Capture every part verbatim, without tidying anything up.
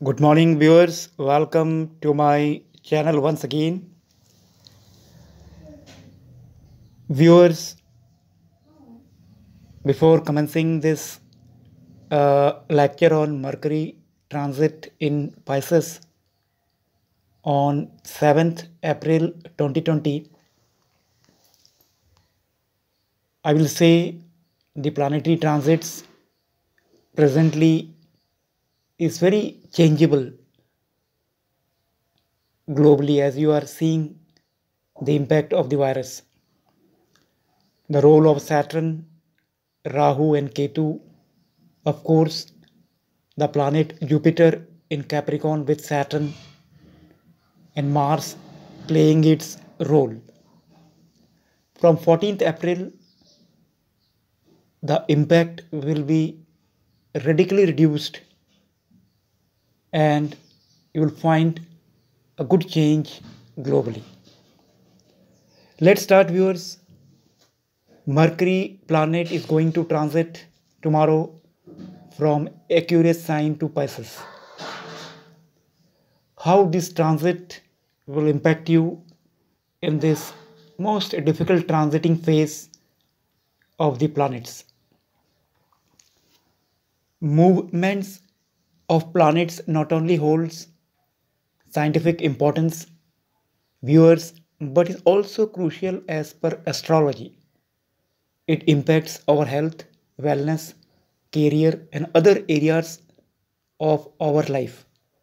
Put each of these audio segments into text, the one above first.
Good morning, viewers. Welcome to my channel once again. Viewers, before commencing this uh, lecture on Mercury transit in Pisces on seventh April twenty twenty, I will say the planetary transits presently is very changeable globally as you are seeing the impact of the virus. The role of Saturn, Rahu and Ketu, of course, the planet Jupiter in Capricorn with Saturn and Mars playing its role. From fourteenth April, the impact will be radically reduced and you will find a good change globally. Let's start, viewers. Mercury planet is going to transit tomorrow from Aquarius sign to Pisces. How this transit will impact you in this most difficult transiting phase of the planets. Movements of planets not only holds scientific importance, viewers, but is also crucial as per astrology. It impacts our health, wellness, career and other areas of our life.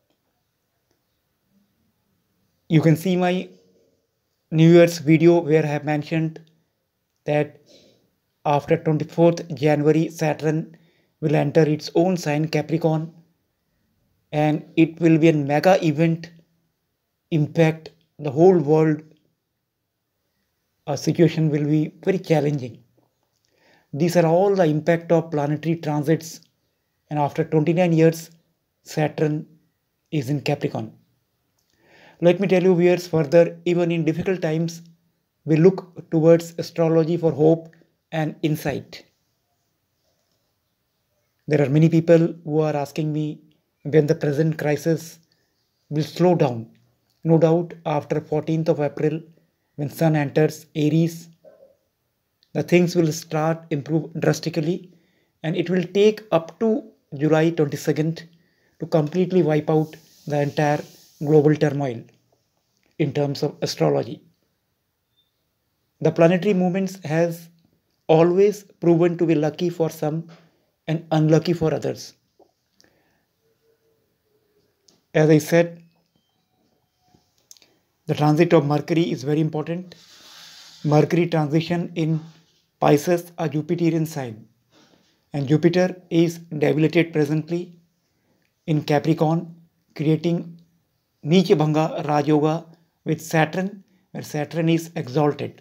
You can see my New Year's video where I have mentioned that after twenty-fourth January, Saturn will enter its own sign Capricorn and it will be a mega event, impact the whole world. A situation will be very challenging. These are all the impact of planetary transits, and after twenty-nine years, Saturn is in Capricorn. Let me tell you, viewers, further, even in difficult times, we look towards astrology for hope and insight. There are many people who are asking me when the present crisis will slow down. No doubt, after fourteenth of April, when Sun enters Aries, the things will start improve drastically, and it will take up to July twenty-second to completely wipe out the entire global turmoil in terms of astrology. The planetary movements has always proven to be lucky for some and unlucky for others. As I said, the transit of Mercury is very important. Mercury transition in Pisces, a Jupiterian sign, and Jupiter is debilitated presently in Capricorn, creating Neecha Bhanga Raj Yoga with Saturn, where Saturn is exalted.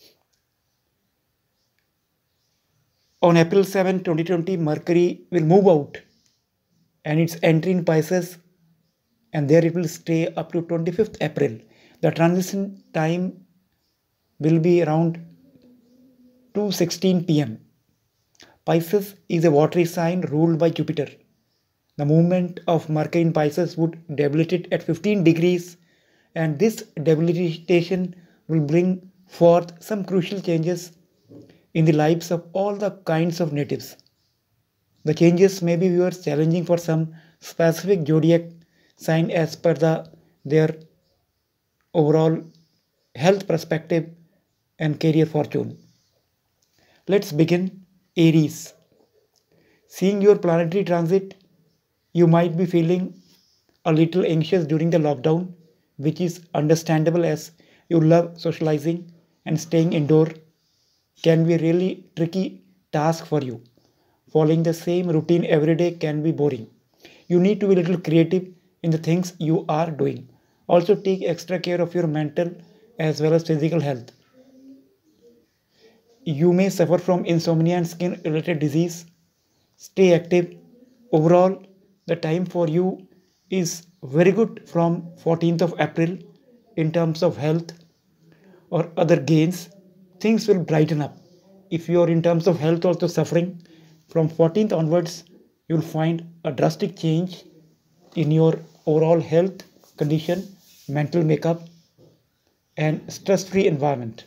On April seventh, twenty twenty, Mercury will move out and its entry in Pisces, and there it will stay up to twenty-fifth April. The transition time will be around two sixteen p m Pisces is a watery sign ruled by Jupiter. The movement of Mercury in Pisces would debilitate at fifteen degrees, and this debilitation will bring forth some crucial changes in the lives of all the kinds of natives. The changes may be viewers challenging for some specific zodiac sign as per the their overall health perspective and career fortune. Let's begin. Aries. Seeing your planetary transit, you might be feeling a little anxious during the lockdown, which is understandable as you love socializing and staying indoor can be a really tricky task for you. Following the same routine every day can be boring. You need to be a little creative in the things you are doing. Also take extra care of your mental as well as physical health. You may suffer from insomnia and skin related disease. Stay active. Overall, the time for you is very good from fourteenth of April in terms of health or other gains. Things will brighten up. If you are in terms of health also suffering, from fourteenth onwards, you will find a drastic change in your overall health condition, mental makeup, and stress-free environment.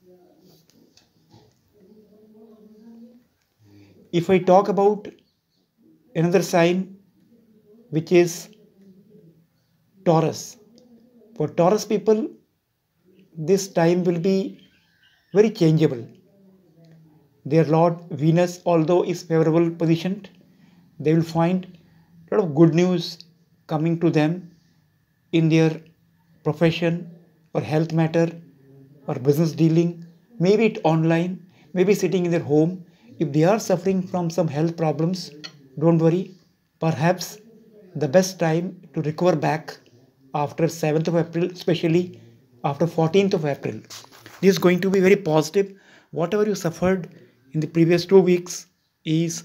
If I talk about another sign, which is Taurus, for Taurus people, this time will be very changeable. Their Lord Venus, although is favorable positioned, they will find a lot of good news coming to them in their profession or health matter or business dealing, maybe it online, maybe sitting in their home. If they are suffering from some health problems, don't worry. Perhaps the best time to recover back after seventh of April, especially after fourteenth of April. This is going to be very positive. Whatever you suffered in the previous two weeks is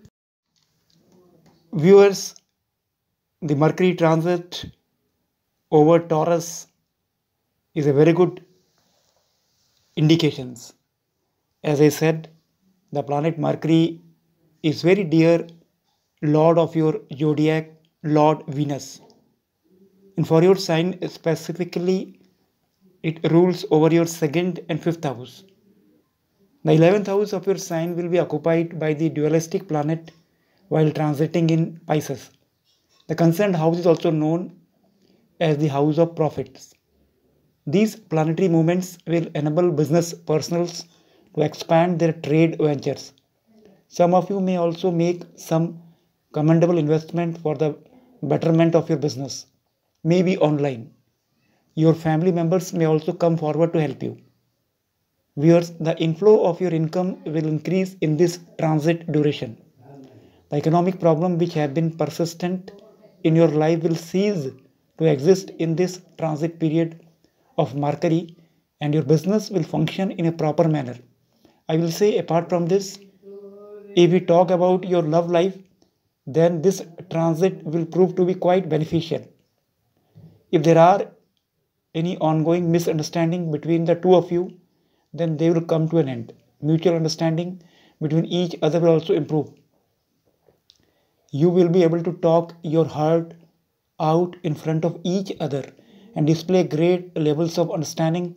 viewers, the Mercury transit over Taurus is a very good indications. As I said, the planet Mercury is very dear lord of your zodiac, Lord Venus. And for your sign specifically, it rules over your second and fifth house. The eleventh house of your sign will be occupied by the dualistic planet while transiting in Pisces. The concerned house is also known as the house of profits. These planetary movements will enable business personals to expand their trade ventures. Some of you may also make some commendable investment for the betterment of your business, maybe online. Your family members may also come forward to help you. Viewers, the inflow of your income will increase in this transit duration. The economic problem which have been persistent in your life will cease to exist in this transit period of Mercury, and your business will function in a proper manner. I will say apart from this, if we talk about your love life, then this transit will prove to be quite beneficial. If there are any ongoing misunderstanding between the two of you, then they will come to an end. Mutual understanding between each other will also improve. You will be able to talk your heart out in front of each other and display great levels of understanding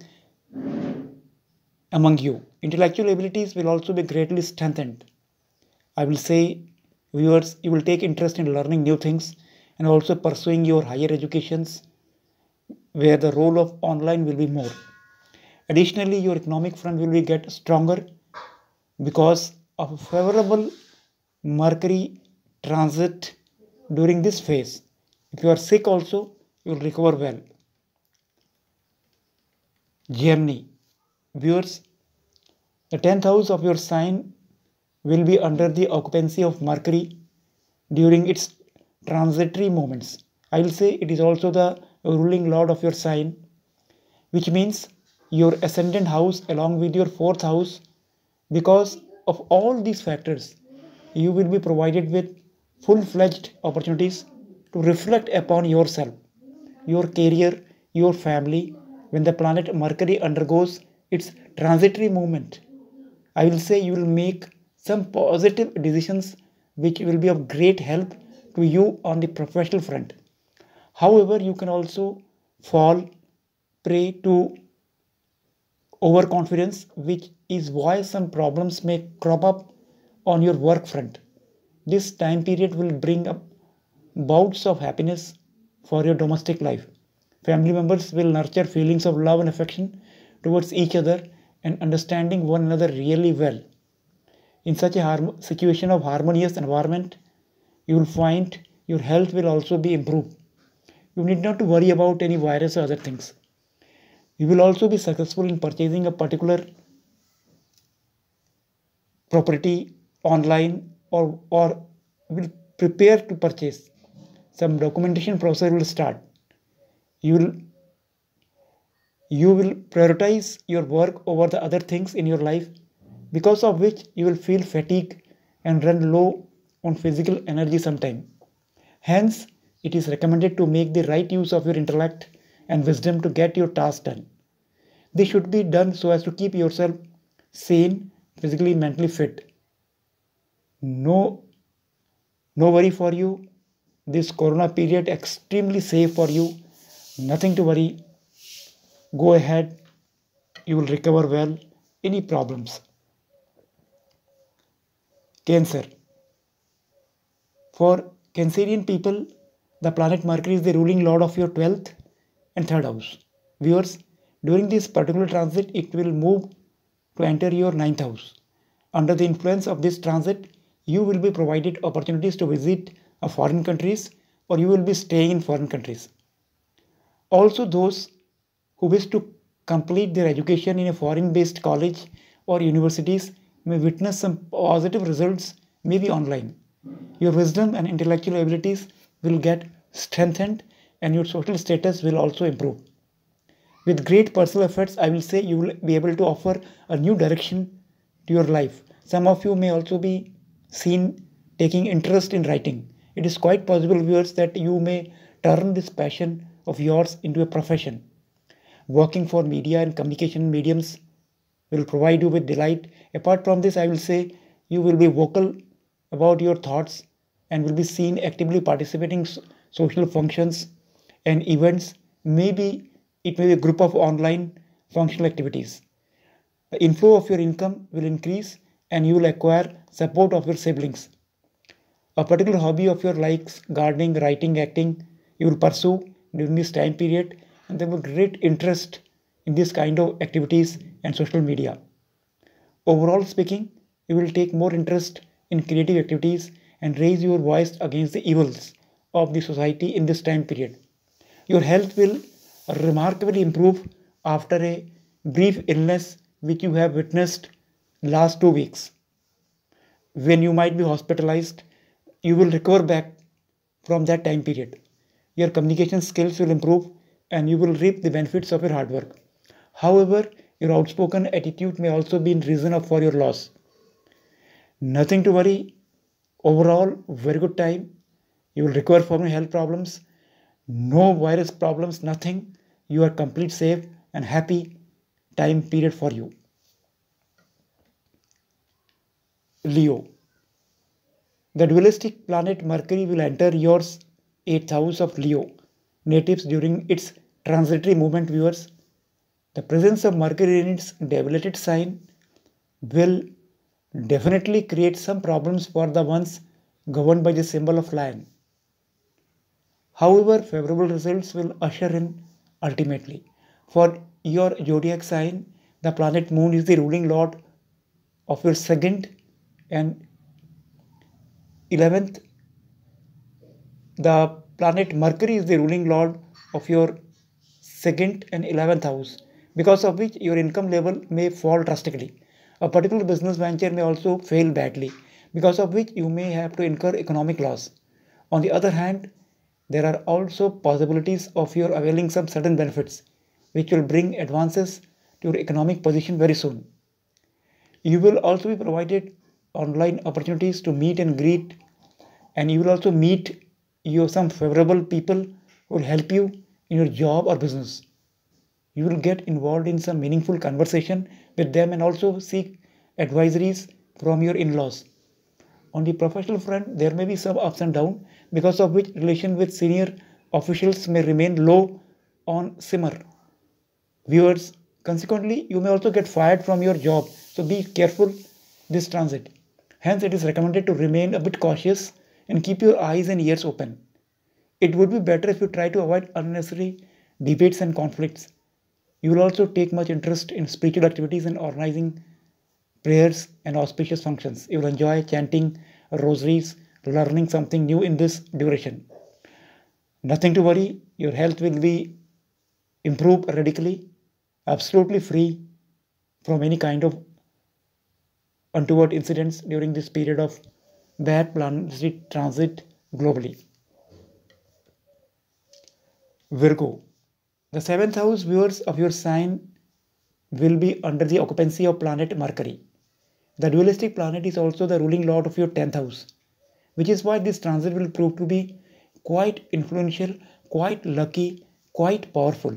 among you. Intellectual abilities will also be greatly strengthened. I will say, viewers, you will take interest in learning new things and also pursuing your higher educations where the role of online will be more. Additionally, your economic front will be get stronger because of a favorable Mercury transit during this phase. If you are sick also, you will recover well. Gemini. Viewers, the tenth house of your sign will be under the occupancy of Mercury during its transitory moments. I will say it is also the ruling lord of your sign, which means your ascendant house along with your fourth house. Because of all these factors, you will be provided with full-fledged opportunities to reflect upon yourself, your career, your family when the planet Mercury undergoes its transitory movement. I will say you will make some positive decisions which will be of great help to you on the professional front. However, you can also fall prey to overconfidence, which is why some problems may crop up on your work front. This time period will bring up bouts of happiness for your domestic life. Family members will nurture feelings of love and affection towards each other and understanding one another really well. In such a situation of harmonious environment, you will find your health will also be improved. You need not to worry about any virus or other things. You will also be successful in purchasing a particular property online or, or will prepare to purchase. Some documentation process will start. You will, you will prioritize your work over the other things in your life, because of which you will feel fatigue and run low on physical energy sometime. Hence, it is recommended to make the right use of your intellect and wisdom to get your task done. This should be done so as to keep yourself sane, physically, mentally fit. No, no worry for you. this corona period extremely safe for you. Nothing to worry. Go ahead. You will recover well. Any problems? Cancer. For Cancerian people, the planet Mercury is the ruling lord of your twelfth and third house. Viewers, during this particular transit, it will move to enter your ninth house. Under the influence of this transit, you will be provided opportunities to visit a foreign countries, or you will be staying in foreign countries. Also, those who wish to complete their education in a foreign-based college or universities may witness some positive results, maybe online. Your wisdom and intellectual abilities will get strengthened, and your social status will also improve. With great personal efforts, I will say you will be able to offer a new direction to your life. Some of you may also be seen taking interest in writing. It is quite possible, viewers, that you may turn this passion of yours into a profession. Working for media and communication mediums will provide you with delight. Apart from this, I will say you will be vocal about your thoughts and will be seen actively participating in social functions and events. Maybe it may be a group of online functional activities. The inflow of your income will increase and you will acquire support of your siblings. A particular hobby of your likes, gardening, writing, acting, you will pursue during this time period, and there will be great interest in this kind of activities and social media. Overall speaking, you will take more interest in creative activities and raise your voice against the evils of the society in this time period. Your health will remarkably improve after a brief illness which you have witnessed last two weeks. When you might be hospitalized, you will recover back from that time period. Your communication skills will improve and you will reap the benefits of your hard work. However, your outspoken attitude may also be in reason for your loss. Nothing to worry. Overall, very good time. You will recover from your health problems. No virus problems, nothing. You are completely safe and happy time period for you. Leo. The dualistic planet Mercury will enter your eighth house of Leo natives during its transitory movement, viewers. The presence of Mercury in its debilitated sign will definitely create some problems for the ones governed by the symbol of lion. However, favorable results will usher in ultimately. For your zodiac sign, the planet Moon is the ruling lord of your second and eleventh. The planet Mercury is the ruling lord of your second and eleventh house, because of which your income level may fall drastically. A particular business venture may also fail badly, because of which you may have to incur economic loss. On the other hand, there are also possibilities of your availing some certain benefits, which will bring advances to your economic position very soon. You will also be provided online opportunities to meet and greet, and you will also meet your some favorable people who will help you in your job or business. You will get involved in some meaningful conversation with them and also seek advisories from your in-laws. On the professional front, there may be some ups and downs, because of which relation with senior officials may remain low on simmer. Viewers, consequently, you may also get fired from your job, so be careful this transit. Hence, it is recommended to remain a bit cautious and keep your eyes and ears open. It would be better if you try to avoid unnecessary debates and conflicts. You will also take much interest in spiritual activities and organizing prayers and auspicious functions. You will enjoy chanting rosaries, learning something new in this duration. Nothing to worry. Your health will be improved radically, absolutely free from any kind of untoward incidents during this period of bad planetary transit globally. Virgo. The seventh house, viewers, of your sign will be under the occupancy of planet Mercury. The dualistic planet is also the ruling lord of your tenth house, which is why this transit will prove to be quite influential, quite lucky, quite powerful.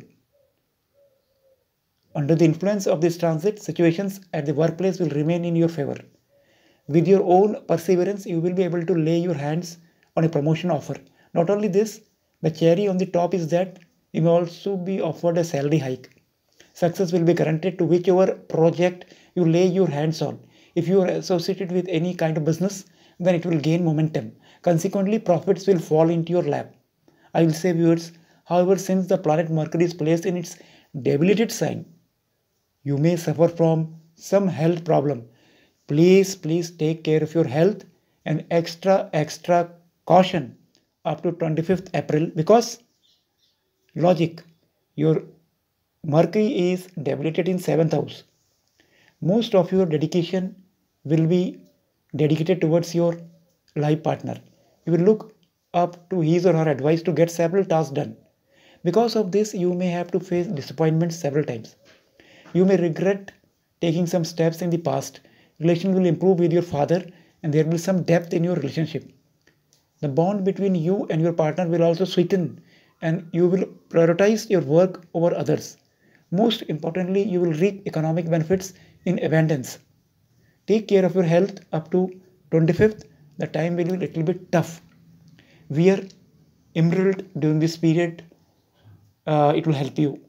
Under the influence of this transit, situations at the workplace will remain in your favor. With your own perseverance, you will be able to lay your hands on a promotion offer. Not only this, the cherry on the top is that you may also be offered a salary hike. Success will be guaranteed to whichever project you lay your hands on. If you are associated with any kind of business, then it will gain momentum. Consequently, profits will fall into your lap. I will say, viewers, however, since the planet Mercury is placed in its debilitated sign, you may suffer from some health problem. Please, please take care of your health and extra, extra caution up to twenty-fifth April, because logic, your Mercury is debilitated in seventh house. Most of your dedication will be dedicated towards your life partner. You will look up to his or her advice to get several tasks done. Because of this, you may have to face disappointments several times. You may regret taking some steps in the past. Relation will improve with your father and there will be some depth in your relationship. The bond between you and your partner will also sweeten and you will prioritize your work over others. Most importantly, you will reap economic benefits in abundance. Take care of your health up to twenty-fifth. The time will be a little bit tough. Wear emerald during this period. Uh, it will help you.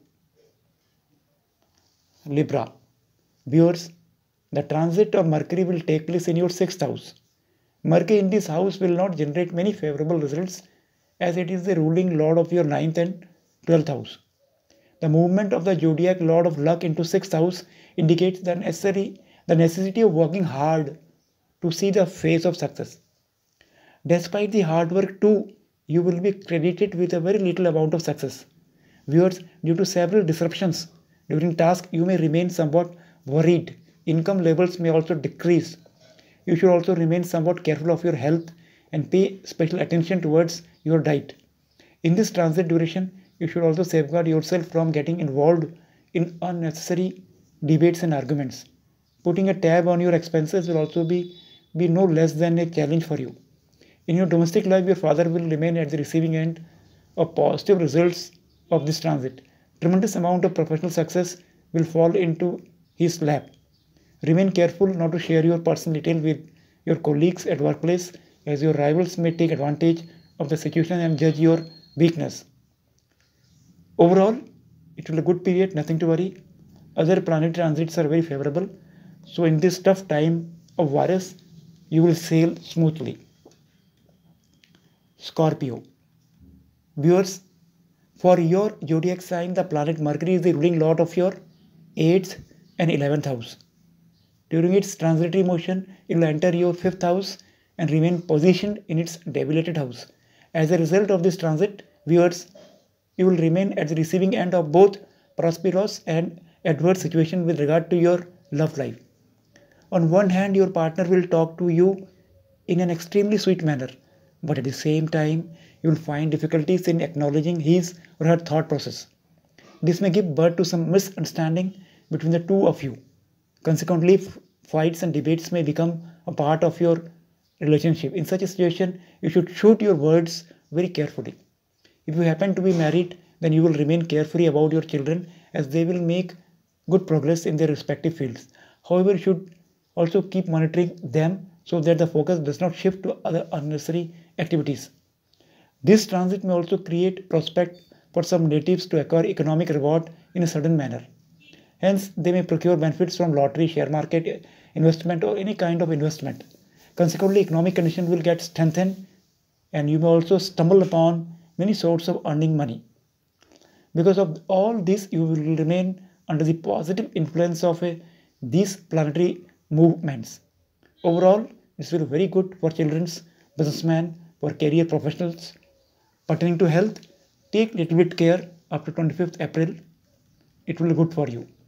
Libra. Viewers, the transit of Mercury will take place in your sixth house. Mercury in this house will not generate many favorable results as it is the ruling lord of your ninth and twelfth house. The movement of the zodiac lord of luck into sixth house indicates the necessary the necessity of working hard to see the face of success. Despite the hard work too, you will be credited with a very little amount of success. Viewers, due to several disruptions during task, you may remain somewhat worried. Income levels may also decrease. You should also remain somewhat careful of your health and pay special attention towards your diet. In this transit duration, you should also safeguard yourself from getting involved in unnecessary debates and arguments. Putting a tab on your expenses will also be, be no less than a challenge for you. In your domestic life, your father will remain at the receiving end of positive results of this transit. Tremendous amount of professional success will fall into his lap. Remain careful not to share your personal detail with your colleagues at workplace, as your rivals may take advantage of the situation and judge your weakness. Overall, it will be a good period, nothing to worry. Other planetary transits are very favorable. So in this tough time of virus, you will sail smoothly. Scorpio. Viewers, for your zodiac sign, the planet Mercury is the ruling lord of your eighth and eleventh house. During its transitory motion, it will enter your fifth house and remain positioned in its debilitated house. As a result of this transit, viewers, you will remain at the receiving end of both prosperous and adverse situation with regard to your love life. On one hand, your partner will talk to you in an extremely sweet manner, but at the same time, you will find difficulties in acknowledging his or her thought process. This may give birth to some misunderstanding between the two of you. Consequently, fights and debates may become a part of your relationship. In such a situation, you should choose your words very carefully. If you happen to be married, then you will remain carefree about your children as they will make good progress in their respective fields. However, you should also keep monitoring them so that the focus does not shift to other unnecessary activities. This transit may also create prospect for some natives to acquire economic reward in a sudden manner. Hence, they may procure benefits from lottery, share market, investment or any kind of investment. Consequently, economic condition will get strengthened and you may also stumble upon many sorts of earning money. Because of all this, you will remain under the positive influence of a, these planetary movements. Overall, this will be very good for children's, businessmen, for career professionals. Pertaining to health, take little bit care up to twenty-fifth April. It will be good for you.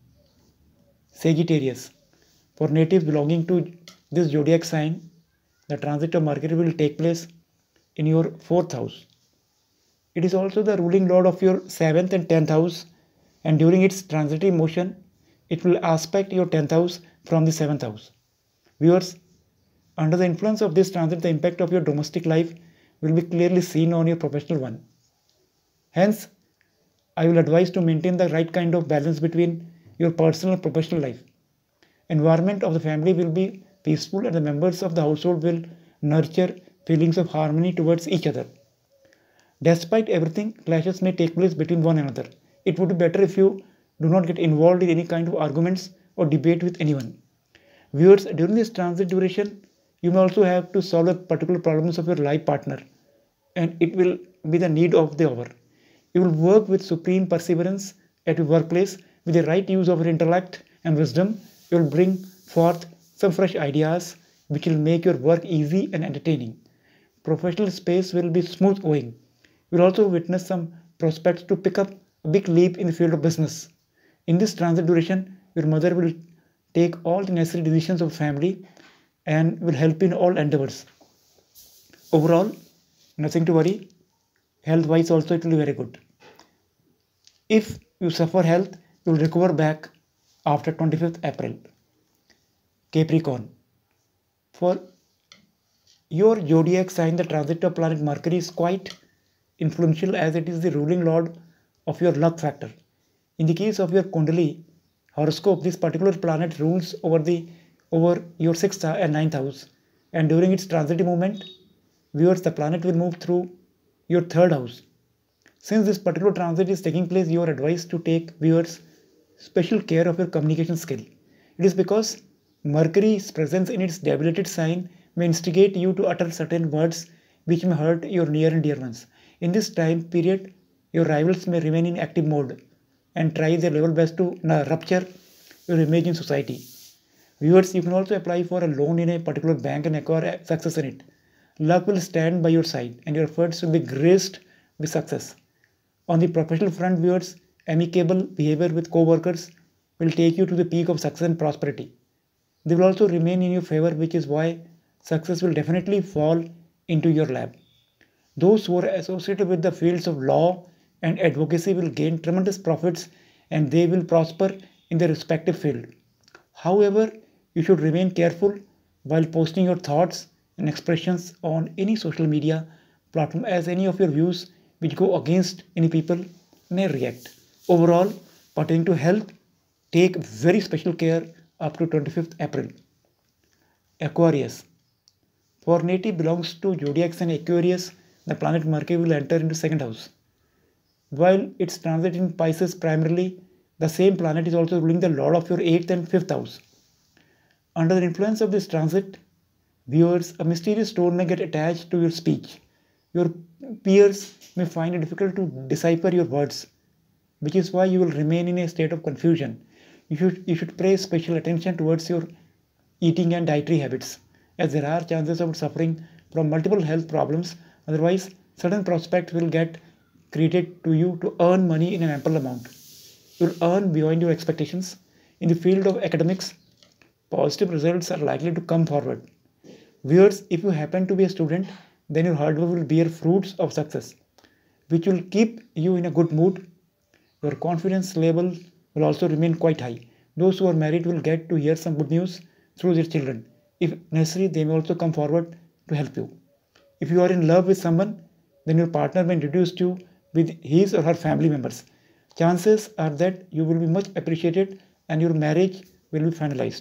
Sagittarius. For natives belonging to this zodiac sign, the transit of Mercury will take place in your fourth house. It is also the ruling lord of your seventh and tenth house, and during its transitory motion, it will aspect your tenth house from the seventh house. Viewers, under the influence of this transit, the impact of your domestic life will be clearly seen on your professional one. Hence, I will advise to maintain the right kind of balance between your personal and professional life. Environment of the family will be peaceful and the members of the household will nurture feelings of harmony towards each other. Despite everything, clashes may take place between one another. It would be better if you do not get involved in any kind of arguments or debate with anyone. Viewers, during this transit duration, you may also have to solve a particular problems of your life partner, and it will be the need of the hour. You will work with supreme perseverance at your workplace with the right use of your intellect and wisdom. You will bring forth some fresh ideas which will make your work easy and entertaining. Professional space will be smooth going. You will also witness some prospects to pick up a big leap in the field of business. In this transit duration, your mother will take all the necessary decisions of family and will help in all endeavors. Overall, nothing to worry. Health wise also it will be very good. If you suffer health, you will recover back after twenty-fifth April. Capricorn. For your zodiac sign, the transit of planet Mercury is quite influential as it is the ruling lord of your luck factor. In the case of your Kundali horoscope, this particular planet rules over the over your sixth and ninth house, and during its transitive movement, viewers, the planet will move through your third house. Since this particular transit is taking place, you are advised to take, viewers, special care of your communication skill. It is because Mercury's presence in its debilitated sign may instigate you to utter certain words which may hurt your near and dear ones. In this time period, your rivals may remain in active mode and try their level best to uh, rupture your image in society. Viewers, you can also apply for a loan in a particular bank and acquire success in it. Luck will stand by your side and your efforts will be graced with success. On the professional front, viewers, amicable behavior with co-workers will take you to the peak of success and prosperity. They will also remain in your favor, which is why success will definitely fall into your lap. Those who are associated with the fields of law and advocacy will gain tremendous profits and they will prosper in their respective field. However, you should remain careful while posting your thoughts and expressions on any social media platform, as any of your views which go against any people may react. Overall, pertaining to health, take very special care up to twenty-fifth April. Aquarius. For native belongs to zodiac sign Aquarius, the planet Mercury will enter into second house. While its transit in Pisces primarily, the same planet is also ruling the lord of your eighth and fifth house. Under the influence of this transit, viewers, a mysterious tone may get attached to your speech. Your peers may find it difficult to decipher your words, which is why you will remain in a state of confusion. You should, you should pay special attention towards your eating and dietary habits, as there are chances of suffering from multiple health problems. Otherwise, certain prospects will get created to you to earn money in an ample amount. You will earn beyond your expectations. In the field of academics, positive results are likely to come forward. Viewers, if you happen to be a student, then your hard work will bear fruits of success, which will keep you in a good mood. Your confidence level will also remain quite high. Those who are married will get to hear some good news through their children. If necessary, they may also come forward to help you. If you are in love with someone, then your partner may introduce you with his or her family members. Chances are that you will be much appreciated and your marriage will be finalized.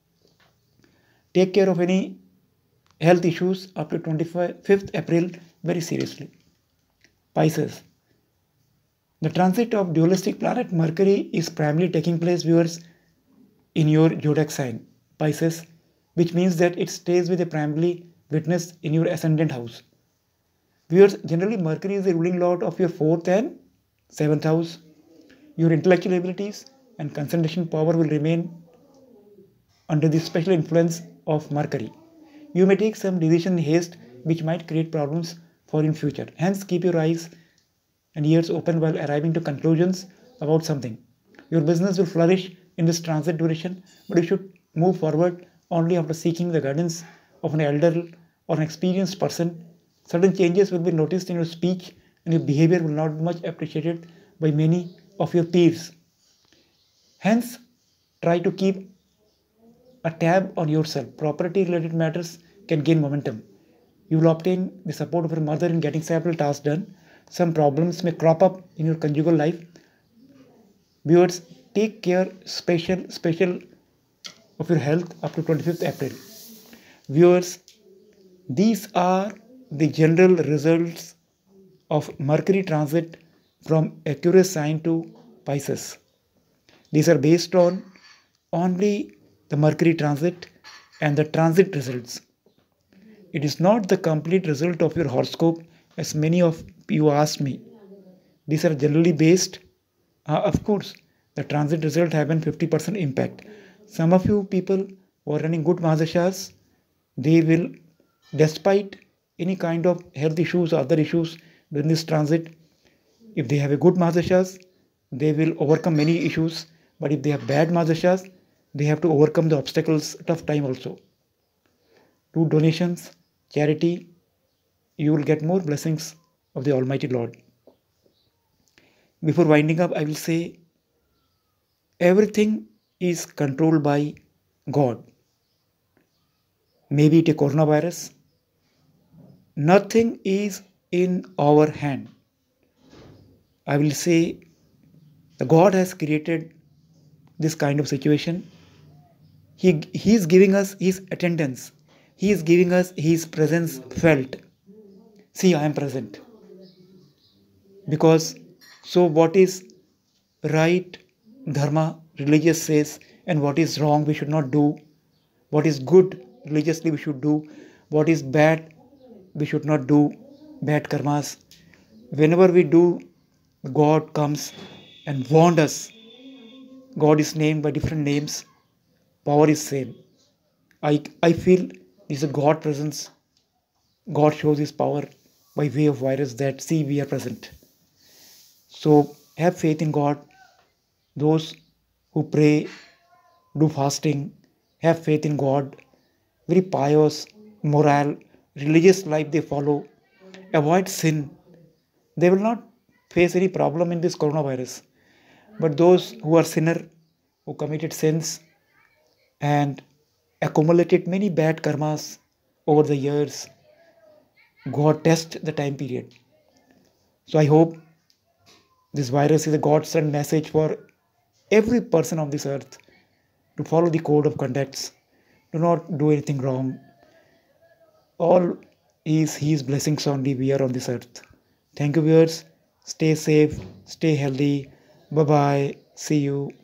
Take care of any health issues up to twenty-fifth April very seriously. Pisces. The transit of dualistic planet Mercury is primarily taking place, viewers, in your zodiac sign, Pisces, which means that it stays with a primarily witness in your ascendant house. Viewers, generally Mercury is the ruling lord of your fourth and seventh house. Your intellectual abilities and concentration power will remain under the special influence of Mercury. You may take some decision in haste which might create problems for in future. Hence, keep your eyes and ears open while arriving to conclusions about something. Your business will flourish in this transit duration, but you should move forward only after seeking the guidance of an elder or an experienced person. Certain changes will be noticed in your speech and your behavior will not be much appreciated by many of your peers. Hence, try to keep a tab on yourself. Property related matters can gain momentum. You will obtain the support of your mother in getting several tasks done. Some problems may crop up in your conjugal life. Viewers, take care special special of your health up to twenty-fifth April. Viewers, these are the general results of Mercury transit from Aquarius sign to Pisces. These are based on only the Mercury transit and the transit results. It is not the complete result of your horoscope, as many of you asked me. These are generally based. Uh, of course, the transit result have an fifty percent impact. Some of you people who are running good Mahadashas, they will, despite any kind of health issues or other issues during this transit, if they have a good Mahadashas, they will overcome many issues. But if they have bad Mahadashas, they have to overcome the obstacles, tough time also. Do donations, charity, you will get more blessings of the Almighty Lord. Before winding up, I will say everything is controlled by God. Maybe it a coronavirus. Nothing is in our hand. I will say the God has created this kind of situation. He, he is giving us His attendance. He is giving us His presence felt. See, I am present. Because, so what is right, dharma, religious says, and what is wrong, we should not do. What is good, religiously, we should do. What is bad, we should not do. Bad karmas. Whenever we do, God comes and warned us. God is named by different names. Power is same. I, I feel this is a God presence. God shows His power by way of virus that see we are present. So have faith in God. Those who pray, do fasting, have faith in God, very pious, moral, religious life they follow, avoid sin. They will not face any problem in this coronavirus. But those who are sinner, who committed sins and accumulated many bad karmas over the years, God tests the time period. So I hope this virus is a God-sent message for every person on this earth to follow the code of conducts. Do not do anything wrong. All is His blessings only we are on this earth. Thank you, viewers. Stay safe, stay healthy. Bye-bye. See you.